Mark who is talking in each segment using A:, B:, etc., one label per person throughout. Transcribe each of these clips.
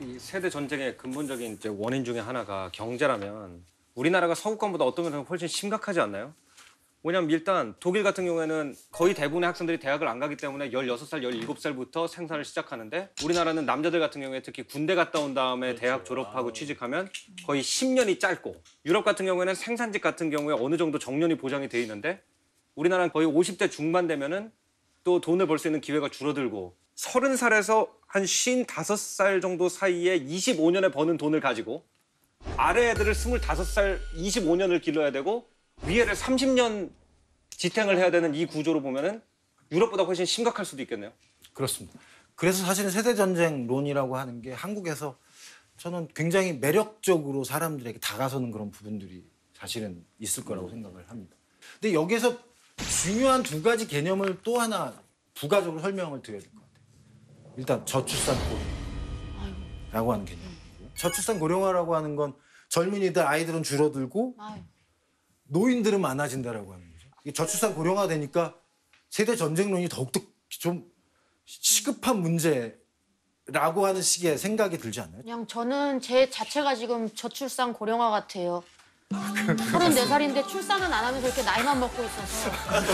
A: 이 세대 전쟁의 근본적인 이제 원인 중에 하나가 경제라면 우리나라가 서구권보다 어떤 면에서 훨씬 심각하지 않나요? 왜냐면 일단 독일 같은 경우에는 거의 대부분의 학생들이 대학을 안 가기 때문에 16살, 17살부터 생산을 시작하는데 우리나라는 남자들 같은 경우에 특히 군대 갔다 온 다음에 대학 졸업하고 취직하면 거의 10년이 짧고 유럽 같은 경우에는 생산직 같은 경우에 어느 정도 정년이 보장이 돼 있는데 우리나라는 거의 50대 중반 되면은 또 돈을 벌 수 있는 기회가 줄어들고 30살에서 한 55살 정도 사이에 25년에 버는 돈을 가지고 아래 애들을 25살 25년을 길러야 되고 위에를 30년 지탱을 해야 되는 이 구조로 보면은 유럽보다 훨씬 심각할 수도 있겠네요.
B: 그렇습니다. 그래서 사실은 세대전쟁론이라고 하는 게 한국에서 저는 굉장히 매력적으로 사람들에게 다가서는 그런 부분들이 사실은 있을 거라고 생각을 합니다. 근데 여기서 중요한 두 가지 개념을 또 하나 부가적으로 설명을 드려야 될 것 같아요. 일단 저출산 고령화라고 하는 개념이고 저출산 고령화라고 하는 건 젊은이들 아이들은 줄어들고 노인들은 많아진다라고 하는 거죠. 이게 저출산 고령화 되니까 세대 전쟁론이 더욱더 좀 시급한 문제라고 하는 식의 생각이 들지 않나요?
C: 그냥 저는 제 자체가 지금 저출산 고령화 같아요. 34살인데 출산은 안 하면서 이렇게 나이만 먹고 있어서.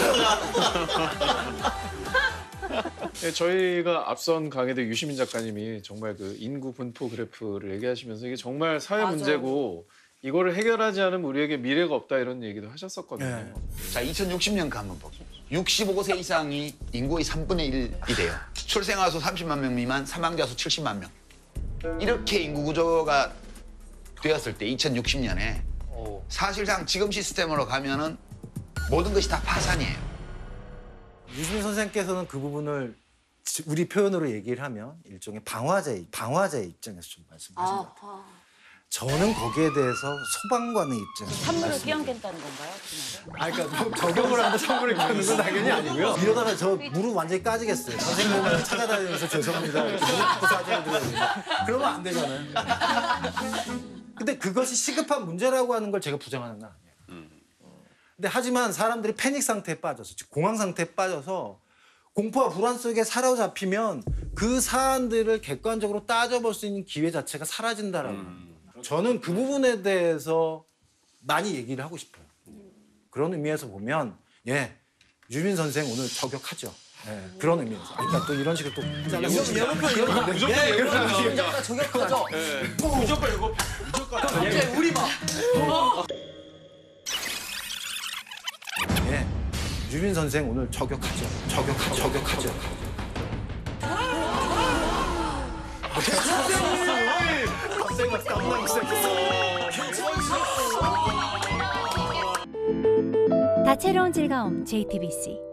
D: 네, 저희가 앞선 강의대 유시민 작가님이 정말 그 인구 분포 그래프를 얘기하시면서 이게 정말 사회 문제고 이거를 해결하지 않으면 우리에게 미래가 없다 이런 얘기도 하셨었거든요.
E: 네. 자, 2060년가 한번 볼게요. 65세 이상이 인구의 3분의 1이 돼요. 출생아 수 30만 명 미만, 사망자 수 70만 명. 이렇게 인구 구조가 되었을 때 2060년에 사실상 지금 시스템으로 가면은 모든 것이 다 파산이에요.
B: 유시민 선생님께서는 그 부분을 우리 표현으로 얘기를 하면 일종의 방화제 입장에서 좀 말씀하신 것 같아요. 저는 거기에 대해서 소방관의 입장에서
C: 산물을 끼얹겠다는 건가요?
B: 그러니까 뭐 적용을 하고 산물을 끼얹는 건 당연히 아니고요. 이러다가 저 무릎 완전히 까지겠어요. 선생님을 찾아다니면서 죄송합니다. 이렇게 무릎 사진을 드려야 그러면 안 되잖아요. 근데 그것이 시급한 문제라고 하는 걸 제가 부정하는 건 아니에요. 근데 하지만 사람들이 패닉 상태에 빠져서, 즉 공황 상태에 빠져서 공포와 불안 속에 사로잡히면 그 사안들을 객관적으로 따져볼 수 있는 기회 자체가 사라진다라는 거예요. 저는 그 부분에 대해서 많이 얘기를 하고 싶어요. 그런 의미에서 보면 유민 선생 오늘 저격하죠. 그런 의미에서. 그러니까 또 이런 식으로 또 잘라서
F: 유민 작가 저격하죠.
D: 무조건 이거
F: 갑자기 우리만.
B: 유민 선생 오늘 저격하죠. 저격하죠.
G: 다채로운 즐거움 JTBC